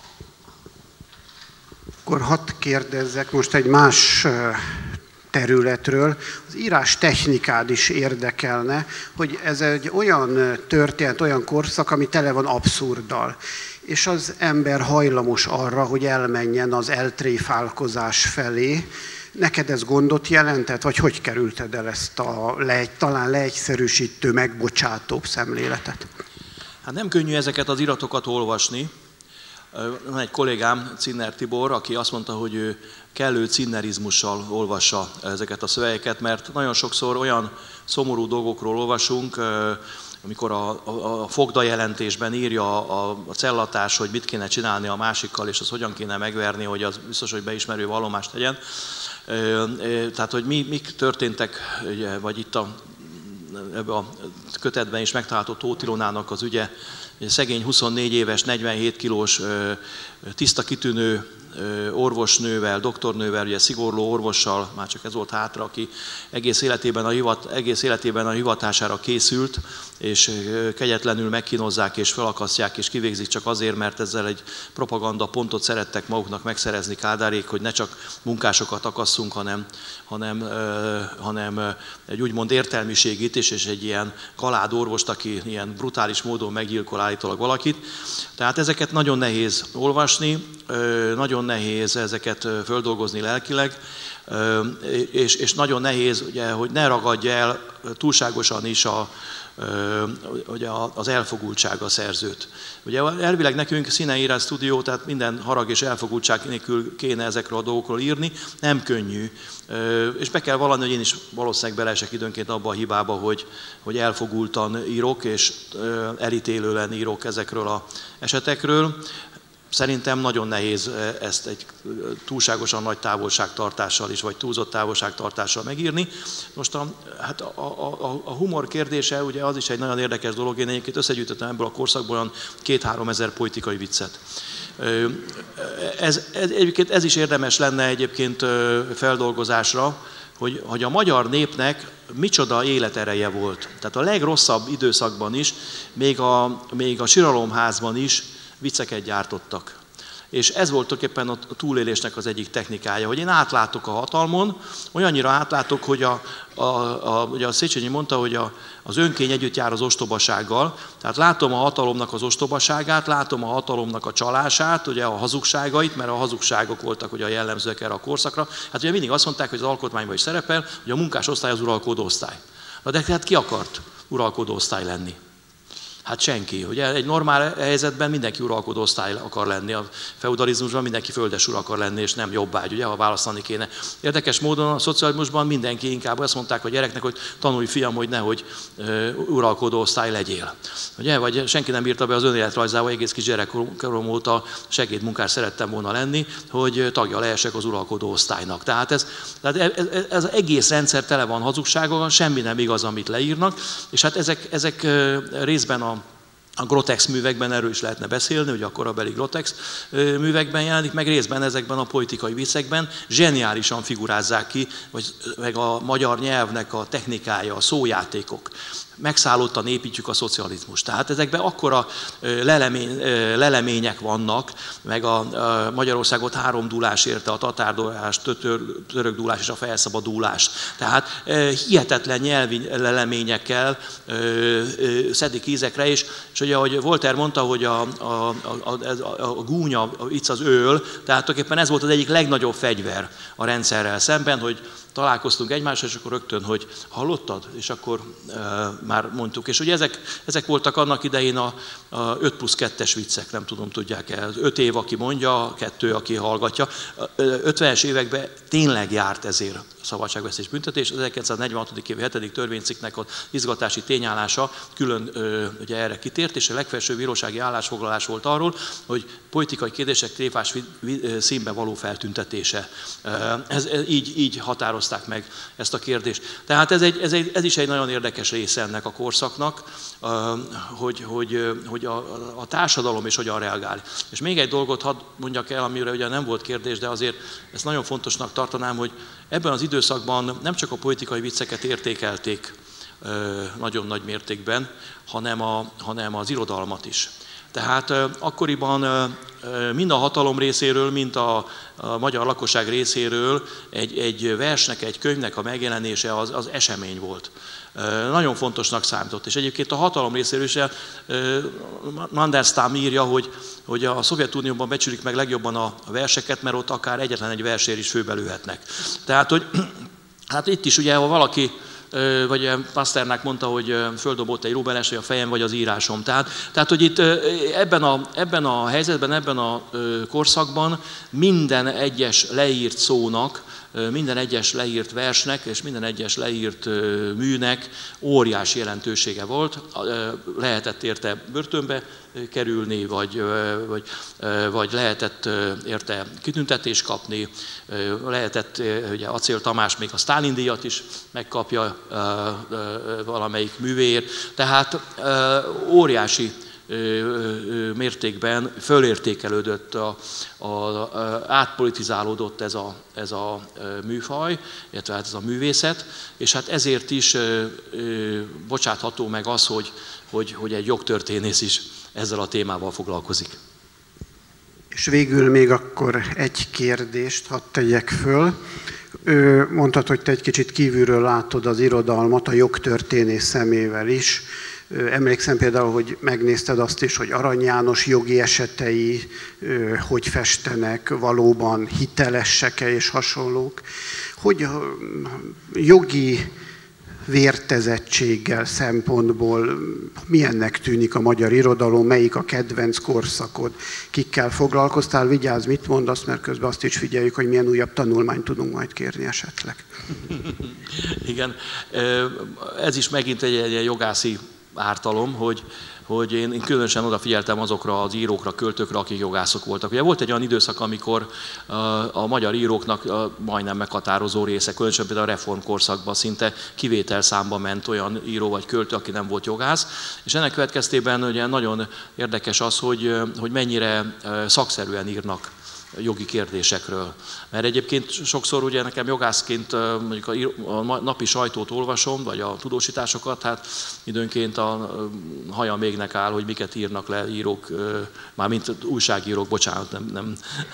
Akkor hadd kérdezzek most egy más területről. Az írás technikád is érdekelne, hogy ez egy olyan történet, olyan korszak, ami tele van abszurddal. És az ember hajlamos arra, hogy elmenjen az eltréfálkozás felé. Neked ez gondot jelentett, vagy hogy kerülted el ezt a le, talán leegyszerűsítő, megbocsátóbb szemléletet? Hát nem könnyű ezeket az iratokat olvasni. Van egy kollégám, Cinner Tibor, aki azt mondta, hogy ő kellő cinnerizmussal olvassa ezeket a szövegeket, mert nagyon sokszor olyan szomorú dolgokról olvasunk, amikor a, a, a fogda jelentésben írja a, a cellatárs, hogy mit kéne csinálni a másikkal, és az hogyan kéne megverni, hogy az biztos, hogy beismerő vallomást tegyen. Tehát, hogy mi, mik történtek, vagy itt a, ebben a kötetben is megtalálható Tóth Ilonának az ügye, szegény huszonnégy éves, negyvenhét kilós, tiszta kitűnő orvosnővel, doktornővel, ugye szigorló orvossal, már csak ez volt hátra, aki egész életében a, hivat, egész életében a hivatására készült, és kegyetlenül megkínozzák és felakasztják és kivégzik csak azért, mert ezzel egy propaganda pontot szerettek maguknak megszerezni Kádárék, hogy ne csak munkásokat akasszunk, hanem, hanem, hanem egy úgymond értelmiségit is, és egy ilyen kalád orvost, aki ilyen brutális módon meggyilkol állítólag valakit. Tehát ezeket nagyon nehéz olvasni, nagyon nehéz ezeket földolgozni lelkileg, és, és nagyon nehéz, ugye, hogy ne ragadja el túlságosan is a, ugye az elfogultság a szerzőt. Ugye elvileg nekünk színeírás stúdió, tehát minden harag és elfogultság nélkül kéne ezekről a dolgokról írni, nem könnyű. És be kell vallani, hogy én is valószínűleg beleesek időnként abba a hibába, hogy, hogy elfogultan írok, és elítélően írok ezekről az esetekről. Szerintem nagyon nehéz ezt egy túlságosan nagy távolságtartással is, vagy túlzott távolságtartással megírni. Most a, hát a, a, a humor kérdése, ugye az is egy nagyon érdekes dolog. Én egyébként összegyűjtöttem ebből a korszakból olyan két-három ezer politikai viccet. Ez, ez, egyébként ez is érdemes lenne egyébként feldolgozásra, hogy, hogy a magyar népnek micsoda életereje volt. Tehát a legrosszabb időszakban is, még a, még a siralomházban is vicceket gyártottak. És ez volt tulajdonképpen a túlélésnek az egyik technikája, hogy én átlátok a hatalmon, olyannyira átlátok, hogy a, a, a, ugye a Széchenyi mondta, hogy a, az önkény együtt jár az ostobasággal, tehát látom a hatalomnak az ostobaságát, látom a hatalomnak a csalását, ugye a hazugságait, mert a hazugságok voltak ugye a jellemzők erre a korszakra. Hát ugye mindig azt mondták, hogy az alkotmányban is szerepel, hogy a munkásosztály az uralkodó osztály. Na de hát ki akart uralkodó osztály lenni? Hát senki. Ugye egy normál helyzetben mindenki uralkodó osztály akar lenni, a feudalizmusban mindenki földesúr akar lenni, és nem jobbágy, ugye, ha választani kéne. Érdekes módon a szocializmusban mindenki inkább azt mondták a gyereknek, hogy tanulj fiam, hogy nehogy uh, uralkodó osztály legyél. Ugye, vagy senki nem írta be az önéletrajzába, egész kis gyerekkorom óta segédmunkás szerettem volna lenni, hogy tagja lehessek az uralkodó osztálynak. Tehát ez, tehát ez, ez, ez egész rendszer tele van hazugságokkal, semmi nem igaz, amit leírnak, és hát ezek, ezek részben a A Grotex művekben erről is lehetne beszélni, hogy a korabeli Grotex művekben jelenik, meg részben ezekben a politikai viccekben zseniálisan figurázzák ki, vagy meg a magyar nyelvnek a technikája, a szójátékok. Megszállottan építjük a szocializmust. Tehát ezekben akkora lelemény, lelemények vannak, meg a, a Magyarországot három dúlás érte, a tatárdulás, török dúlás és a felszabadulás. Tehát hihetetlen nyelvi leleményekkel szedik ízekre, és, és ugye, ahogy Voltaire mondta, hogy a, a, a, a, a gúnya, a vicc az öl, tehát tulajdonképpen ez volt az egyik legnagyobb fegyver a rendszerrel szemben, hogy találkoztunk egymással, és akkor rögtön, hogy hallottad? És akkor e, már mondtuk. És ugye ezek, ezek voltak annak idején a, a öt plusz kettes viccek, nem tudom, tudják-e. Az öt év, aki mondja, kettő, aki hallgatja. ötvenes években tényleg járt ezért szabadságvesztés büntetés. Az ezerkilencszáznegyvenhat. évi hetedik törvénycikknek az izgatási tényállása külön ö, ugye erre kitért, és a legfelsőbb bírósági állásfoglalás volt arról, hogy politikai kérdések tréfás színben való feltüntetése. Ez, ez, így, így határozták meg ezt a kérdést. Tehát ez, egy, ez, egy, ez is egy nagyon érdekes része ennek a korszaknak, hogy, hogy, hogy a, a társadalom is hogyan reagál. És még egy dolgot hadd mondjak el, amire ugye nem volt kérdés, de azért ezt nagyon fontosnak tartanám, hogy ebben az időszakban nem csak a politikai vicceket értékelték nagyon nagy mértékben, hanem, a, hanem az irodalmat is. Tehát akkoriban mind a hatalom részéről, mind a, a magyar lakosság részéről egy, egy versnek, egy könyvnek a megjelenése az, az esemény volt. Nagyon fontosnak számított. És egyébként a hatalom részéről is Mandelstam írja, hogy, hogy a Szovjetunióban becsülik meg legjobban a verseket, mert ott akár egyetlen egy versért is főbelőhetnek. Tehát, hogy hát itt is ugye, ha valaki, vagy Pasternák mondta, hogy földobott egy róbeles, hogy a fejem vagy az írásom. Tehát, tehát hogy itt ebben a, ebben a helyzetben, ebben a korszakban minden egyes leírt szónak, minden egyes leírt versnek és minden egyes leírt műnek óriási jelentősége volt. Lehetett érte börtönbe kerülni, vagy, vagy, vagy lehetett érte kitüntetést kapni, lehetett, ugye Acél Tamás még a Sztálin-díjat is megkapja valamelyik művéért. Tehát óriási mértékben fölértékelődött, a, a, a, átpolitizálódott ez a, ez a műfaj, illetve hát ez a művészet, és hát ezért is ö, ö, bocsátható meg az, hogy, hogy, hogy egy jogtörténész is ezzel a témával foglalkozik. És végül még akkor egy kérdést hadd tegyek föl. Mondtad, hogy te egy kicsit kívülről látod az irodalmat, a jogtörténész szemével is. Emlékszem például, hogy megnézted azt is, hogy Arany János jogi esetei hogy festenek, valóban hitelesek-e és hasonlók. Hogy jogi vértezettséggel szempontból milyennek tűnik a magyar irodalom, melyik a kedvenc korszakod, kikkel foglalkoztál, vigyázz, mit mondasz, mert közben azt is figyeljük, hogy milyen újabb tanulmányt tudunk majd kérni esetleg. Igen, ez is megint egy, egy jogászi ártalom, hogy, hogy én, én különösen odafigyeltem azokra az írókra, költőkre, akik jogászok voltak. Ugye volt egy olyan időszak, amikor a, a magyar íróknak a majdnem meghatározó része, különösen például a reformkorszakban szinte kivételszámba ment olyan író vagy költő, aki nem volt jogász, és ennek következtében ugye nagyon érdekes az, hogy, hogy mennyire szakszerűen írnak jogi kérdésekről. Mert egyébként sokszor ugye nekem jogászként mondjuk a napi sajtót olvasom, vagy a tudósításokat, hát időnként a hajam égnek áll, hogy miket írnak le írók, mármint újságírók, bocsánat, nem, nem,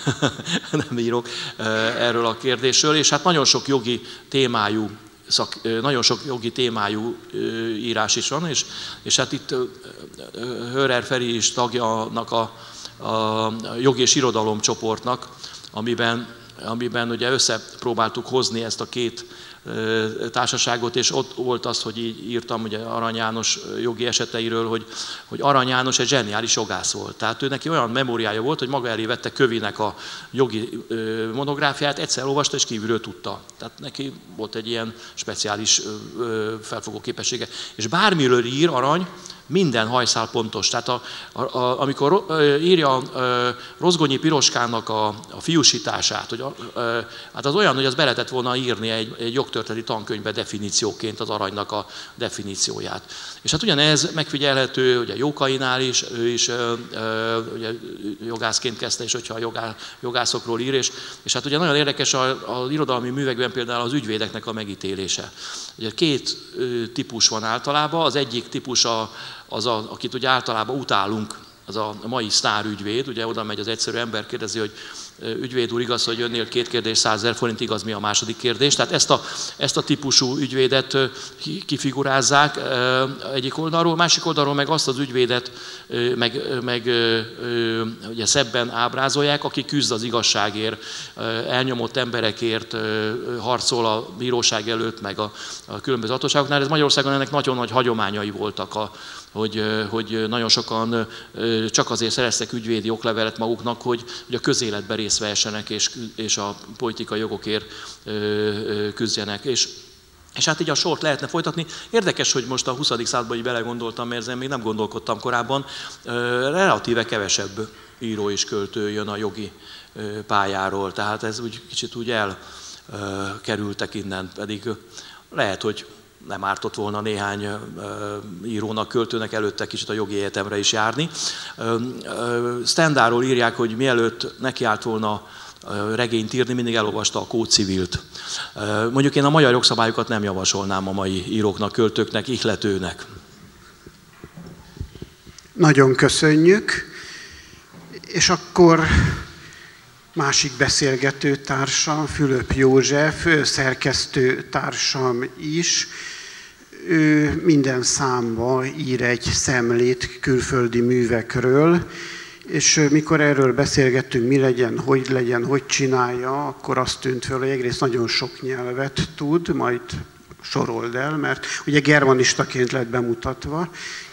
nem írók erről a kérdésről, és hát nagyon sok jogi témájú Szak, nagyon sok jogi témájú írás is van, és, és hát itt Hörer Feri is tagja annak a a jogi és irodalom csoportnak, amiben, amiben ugye összepróbáltuk hozni ezt a két társaságot, és ott volt az, hogy így írtam ugye Arany János jogi eseteiről, hogy, hogy Arany János egy zseniális jogász volt. Tehát ő neki olyan memóriája volt, hogy maga elé vette Kövinek a jogi monográfiát, egyszer olvasta és kívülről tudta. Tehát neki volt egy ilyen speciális felfogó képessége. És bármiről ír Arany, minden hajszál pontos. Tehát a, a, a, amikor írja a Rozgonyi Piroskának a, a fiúsítását, hogy a, a, hát az olyan, hogy az be lehetett volna írni egy, egy jogtörténeti tankönyvbe definícióként az aranynak a definícióját. És hát ugyanez megfigyelhető, ugye Jókainál is, ő is ugye, jogászként kezdte, és hogyha a jogá, jogászokról ír, és, és hát ugye nagyon érdekes az irodalmi művekben például az ügyvédeknek a megítélése. Ugye két típus van általában, az egyik típus a az, a, akit ugye általában utálunk, az a mai sztár ügyvéd, ugye oda megy az egyszerű ember, kérdezi, hogy ügyvéd úr, igaz, hogy jönnél két kérdés, százezer forint, igaz, mi a második kérdés. Tehát ezt a, ezt a típusú ügyvédet kifigurázzák egyik oldalról, másik oldalról meg azt az ügyvédet meg, meg ugye szebben ábrázolják, aki küzd az igazságért, elnyomott emberekért, harcol a bíróság előtt, meg a, a különböző hatóságoknál. Ez Magyarországon ennek nagyon nagy hagyományai voltak, a, hogy, hogy nagyon sokan csak azért szereztek ügyvédi oklevelet maguknak, hogy, hogy a közéletben részt vehessenek és, és a politikai jogokért küzdjenek. És, és hát így a sort lehetne folytatni. Érdekes, hogy most a huszadik században így belegondoltam, mert ezen még nem gondolkodtam korábban. Relatíve kevesebb író és költő jön a jogi pályáról, tehát ez úgy kicsit úgy elkerültek innen, pedig lehet, hogy nem ártott volna néhány írónak, költőnek előtte kicsit a jogi egyetemre is járni. Stendhalról írják, hogy mielőtt nekiállt volna regényt írni, mindig elolvasta a Kód Civilt. Mondjuk én a magyar jogszabályokat nem javasolnám a mai íróknak, költőknek, ihletőnek. Nagyon köszönjük. És akkor másik beszélgető társam, Fülöp József, szerkesztő társam is, ő minden számba ír egy szemlét külföldi művekről, és mikor erről beszélgettünk, mi legyen, hogy legyen, hogy csinálja, akkor azt tűnt föl, hogy egyrészt nagyon sok nyelvet tud, majd sorold el, mert ugye germanistaként lett bemutatva,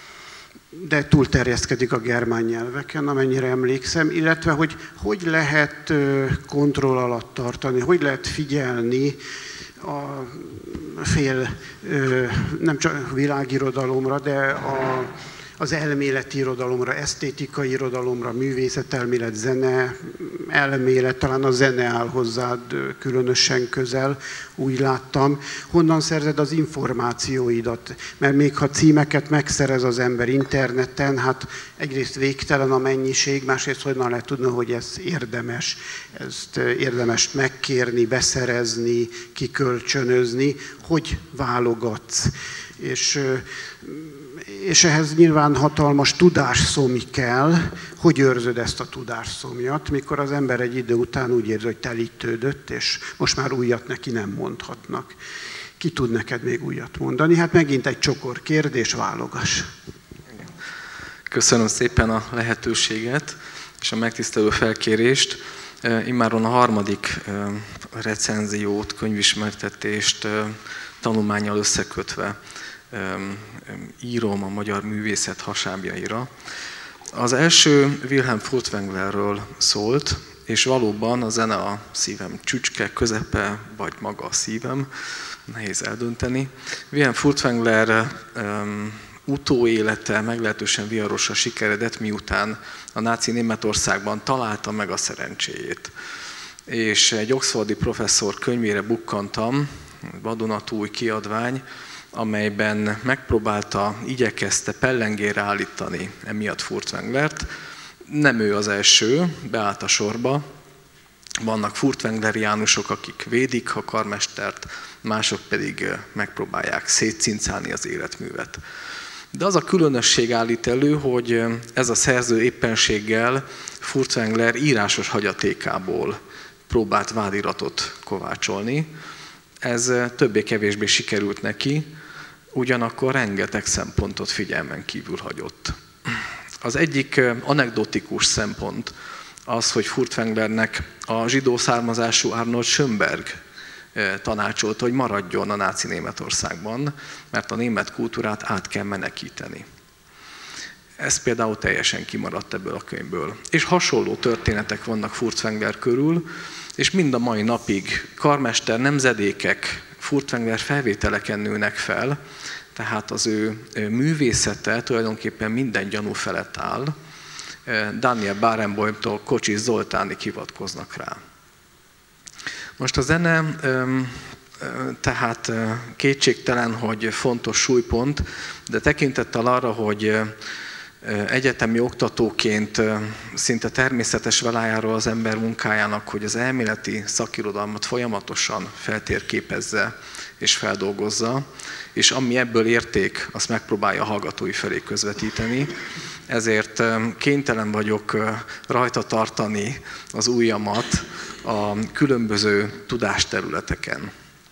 de túlterjeszkedik a germán nyelveken, amennyire emlékszem, illetve hogy hogy lehet kontroll alatt tartani, hogy lehet figyelni a fél, nem csak világirodalomra, de a, az elméleti irodalomra, esztétikai irodalomra, művészetelmélet, zene, elmélet, talán a zene áll hozzád különösen közel, úgy láttam. Honnan szerzed az információidat? Mert még ha címeket megszerez az ember interneten, hát egyrészt végtelen a mennyiség, másrészt honnan lehet tudni, hogy ez érdemes, ezt érdemes megkérni, beszerezni, kikölcsönözni, hogy válogatsz. És És ehhez nyilván hatalmas tudásszomj kell, hogy őrzöd ezt a tudásszomjat, mikor az ember egy idő után úgy érzi, hogy telítődött, és most már újat neki nem mondhatnak. Ki tud neked még újat mondani? Hát megint egy csokor kérdés, válogass. Köszönöm szépen a lehetőséget és a megtisztelő felkérést. Immáron a harmadik recenziót, könyvismertetést tanulmánnyal összekötve írom a magyar művészet hasábjaira. Az első Wilhelm Furtwänglerről szólt, és valóban a zene a szívem csücske, közepe, vagy maga a szívem, nehéz eldönteni. Wilhelm Furtwängler um, utóélete meglehetősen viharosra sikeredett, miután a náci Németországban találta meg a szerencséjét. És egy oxfordi professzor könyvére bukkantam, vadonatúj kiadvány, amelyben megpróbálta, igyekezte pellengérre állítani emiatt Furtwänglert. Nem ő az első, beállt a sorba. Vannak furtwängleriánusok, akik védik a karmestert, mások pedig megpróbálják szétcincálni az életművet. De az a különösség állít elő, hogy ez a szerző éppenséggel Furtwängler írásos hagyatékából próbált vádiratot kovácsolni. Ez többé-kevésbé sikerült neki, ugyanakkor rengeteg szempontot figyelmen kívül hagyott. Az egyik anekdotikus szempont az, hogy Furtwänglernek a zsidó származású Arnold Schönberg tanácsolta, hogy maradjon a náci Németországban, mert a német kultúrát át kell menekíteni. Ez például teljesen kimaradt ebből a könyvből. És hasonló történetek vannak Furtwängler körül, és mind a mai napig karmester nemzedékek Furtwängler felvételeken nőnek fel, tehát az ő művészete tulajdonképpen minden gyanú felett áll. Daniel Barenboimtól Kocsis Zoltánig hivatkoznak rá. Most a zene tehát kétségtelen, hogy fontos súlypont, de tekintettel arra, hogy egyetemi oktatóként szinte természetes velájáról az ember munkájának, hogy az elméleti szakirodalmat folyamatosan feltérképezze és feldolgozza, és ami ebből érték, azt megpróbálja a hallgatói felé közvetíteni. Ezért kénytelen vagyok rajta tartani az ujjamat a különböző tudásterületeken.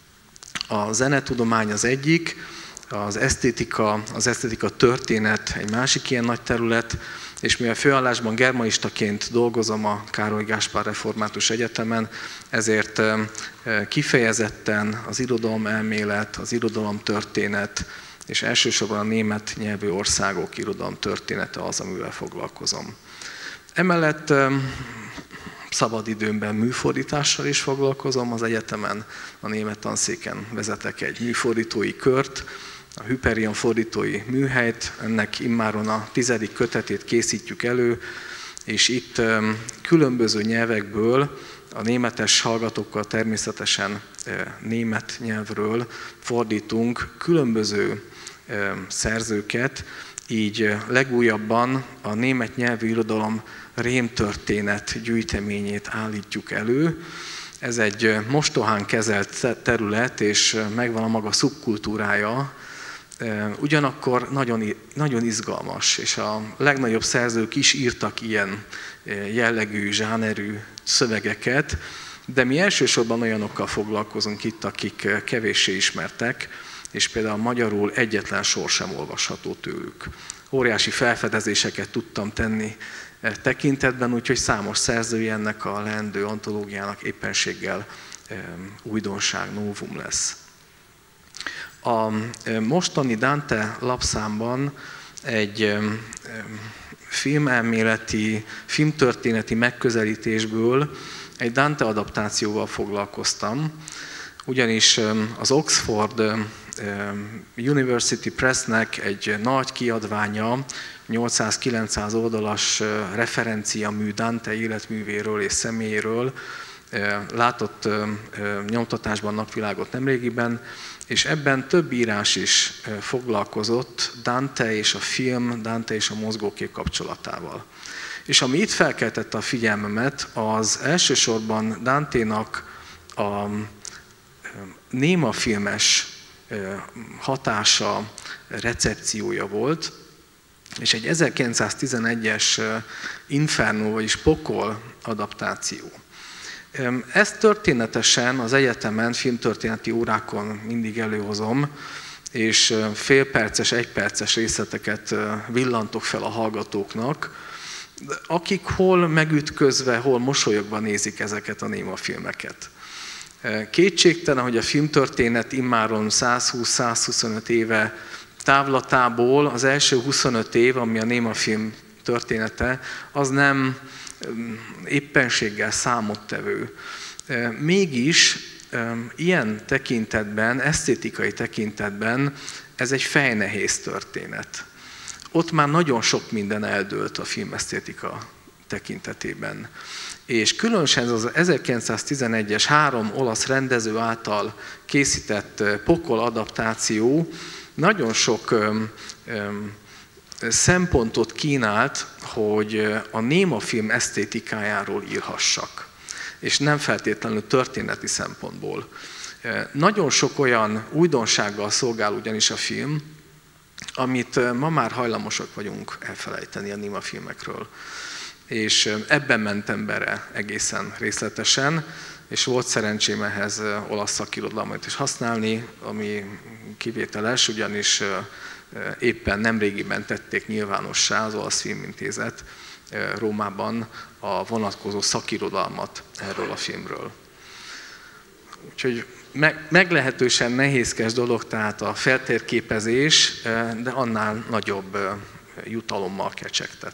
A zenetudomány az egyik, az esztétika, az esztétika történet egy másik ilyen nagy terület, és mivel főállásban germanistaként dolgozom a Károly Gáspár Református Egyetemen, ezért kifejezetten az irodalomelmélet, az irodalomtörténet, és elsősorban a német nyelvű országok irodalomtörténete az, amivel foglalkozom. Emellett szabadidőmben műfordítással is foglalkozom. Az egyetemen, a német tanszéken vezetek egy műfordítói kört, a Hyperion fordítói műhelyt, ennek immáron a tizedik kötetét készítjük elő, és itt különböző nyelvekből, a németes hallgatókkal természetesen német nyelvről fordítunk különböző szerzőket, így legújabban a német nyelvű irodalom rémtörténet gyűjteményét állítjuk elő. Ez egy mostohán kezelt terület, és megvan a maga szubkultúrája, Ugyanakkor nagyon, nagyon izgalmas, és a legnagyobb szerzők is írtak ilyen jellegű, zsánerű szövegeket, de mi elsősorban olyanokkal foglalkozunk itt, akik kevéssé ismertek, és például magyarul egyetlen sor sem olvasható tőlük. Óriási felfedezéseket tudtam tenni tekintetben, úgyhogy számos szerzői ennek a leendő antológiának éppenséggel újdonság, novum lesz. A mostani Dante lapszámban egy filmelméleti, filmtörténeti megközelítésből egy Dante adaptációval foglalkoztam, ugyanis az Oxford University Pressnek egy nagy kiadványa, nyolcszáz-kilencszáz oldalas referenciamű Dante életművéről és személyéről látott nyomtatásban napvilágot nemrégiben, és ebben több írás is foglalkozott Dante és a film, Dante és a mozgókép kapcsolatával. És ami itt felkeltette a figyelmemet, az elsősorban Danténak a némafilmes hatása, recepciója volt, és egy ezerkilencszáztizenegyes Inferno, vagyis Pokol adaptáció. Ezt történetesen az egyetemen, filmtörténeti órákon mindig előhozom, és félperces, egyperces részleteket villantok fel a hallgatóknak, akik hol megütközve, hol mosolyogva nézik ezeket a némafilmeket. Kétségtelen, hogy a filmtörténet immáron százhúsz-százhuszonöt éve távlatából az első huszonöt év, ami a némafilm története, az nem éppenséggel számottevő. Mégis ilyen tekintetben, esztétikai tekintetben ez egy fejnehéz történet. Ott már nagyon sok minden eldőlt a filmesztétika tekintetében. És különösen az ezerkilencszáztizenegyes három olasz rendező által készített Pokol adaptáció nagyon sok szempontot kínált, hogy a némafilm esztétikájáról írhassak, és nem feltétlenül történeti szempontból. Nagyon sok olyan újdonsággal szolgál ugyanis a film, amit ma már hajlamosak vagyunk elfelejteni a némafilmekről. És ebben mentem bele egészen részletesen, és volt szerencsém ehhez olasz szakirodalmat is használni, ami kivételes, ugyanis éppen nemrégiben tették nyilvánossá az Olasz Filmintézet Rómában a vonatkozó szakirodalmat erről a filmről. Úgyhogy meglehetősen nehézkes dolog tehát a feltérképezés, de annál nagyobb jutalommal kecsegtet.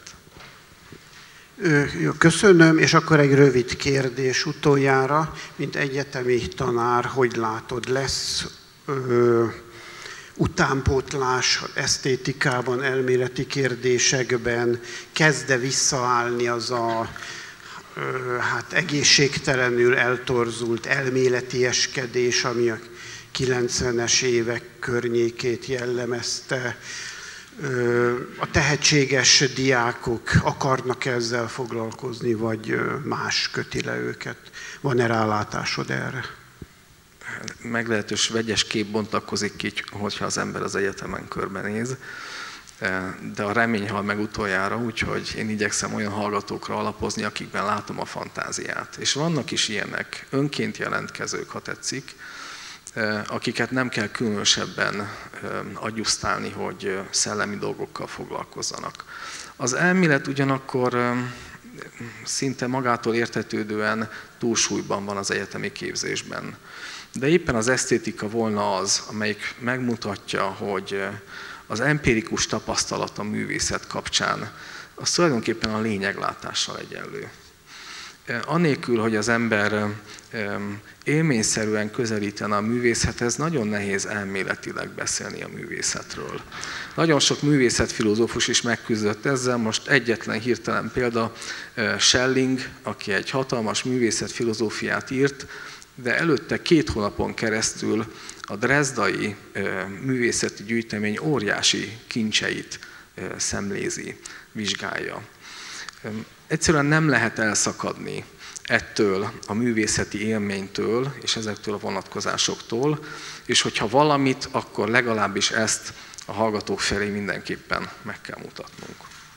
Köszönöm, és akkor egy rövid kérdés utoljára, mint egyetemi tanár, hogy látod, lesz ö, utánpótlás esztétikában, elméleti kérdésekben, kezd-e visszaállni az a ö, hát egészségtelenül eltorzult elméletieskedés, ami a kilencvenes évek környékét jellemezte. A tehetséges diákok akarnak ezzel foglalkozni, vagy más köti le őket? Van-e rálátásod erre? Meglehetős vegyes kép bontakozik ki, hogyha az ember az egyetemen körbenéz, de a remény hal meg utoljára, úgyhogy én igyekszem olyan hallgatókra alapozni, akikben látom a fantáziát. És vannak is ilyenek, önként jelentkezők, ha tetszik, akiket nem kell különösebben agyusztálni, hogy szellemi dolgokkal foglalkozzanak. Az elmélet ugyanakkor szinte magától értetődően túlsúlyban van az egyetemi képzésben. De éppen az esztétika volna az, amelyik megmutatja, hogy az empirikus tapasztalat a művészet kapcsán az tulajdonképpen a lényeglátással egyenlő. Anélkül, hogy az ember élményszerűen közelítene a művészethez, nagyon nehéz elméletileg beszélni a művészetről. Nagyon sok művészetfilozófus is megküzdött ezzel, most egyetlen hirtelen példa Schelling, aki egy hatalmas művészetfilozófiát írt, de előtte két hónapon keresztül a drezdai művészeti gyűjtemény óriási kincseit szemlézi, vizsgálja. Egyszerűen nem lehet elszakadni ettől a művészeti élménytől és ezektől a vonatkozásoktól, és hogyha valamit, akkor legalábbis ezt a hallgatók felé mindenképpen meg kell mutatnunk.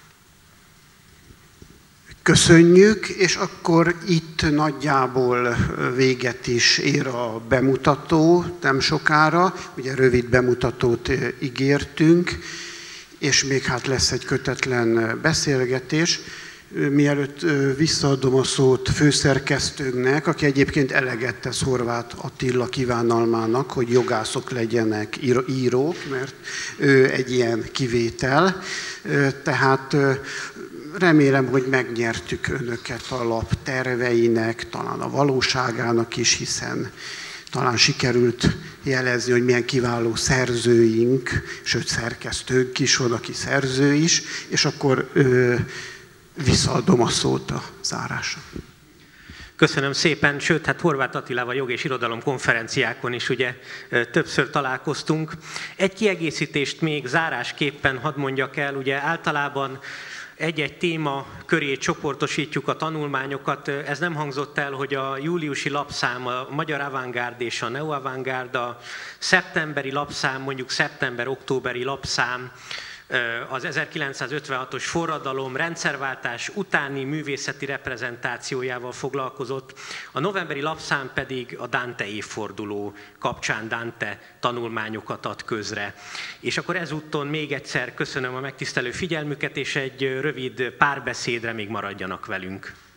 Köszönjük, és akkor itt nagyjából véget is ér a bemutató, nem sokára, ugye rövid bemutatót ígértünk, és még hát lesz egy kötetlen beszélgetés. Mielőtt visszaadom a szót főszerkesztőnknek, aki egyébként eleget tesz Horváth Attila kívánalmának, hogy jogászok legyenek írók, mert ő egy ilyen kivétel. Tehát remélem, hogy megnyertük önöket a lap terveinek, talán a valóságának is, hiszen talán sikerült jelezni, hogy milyen kiváló szerzőink, sőt szerkesztőnk is van, aki szerző is, és akkor ö, visszaadom a szót a zárásra. Köszönöm szépen, sőt, hát Horváth Attilával jog és irodalom konferenciákon is ugye többször találkoztunk. Egy kiegészítést még zárásképpen hadd mondjak el, ugye általában egy-egy téma köré csoportosítjuk a tanulmányokat. Ez nem hangzott el, hogy a júliusi lapszám, a Magyar Avantgárd és a Neo Avantgárd, a szeptemberi lapszám, mondjuk szeptember-októberi lapszám, az ezerkilencszázötvenhatos forradalom rendszerváltás utáni művészeti reprezentációjával foglalkozott, a novemberi lapszám pedig a Dante évforduló kapcsán Dante tanulmányokat ad közre. És akkor ezúton még egyszer köszönöm a megtisztelő figyelmüket, és egy rövid párbeszédre még maradjanak velünk.